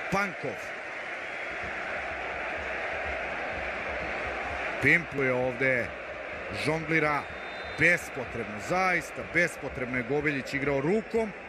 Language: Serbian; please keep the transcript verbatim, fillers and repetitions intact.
Pankov. Pimpluje ovde, žonglira bespotrebno, zaista bespotrebno je Gobeljić igrao rukom.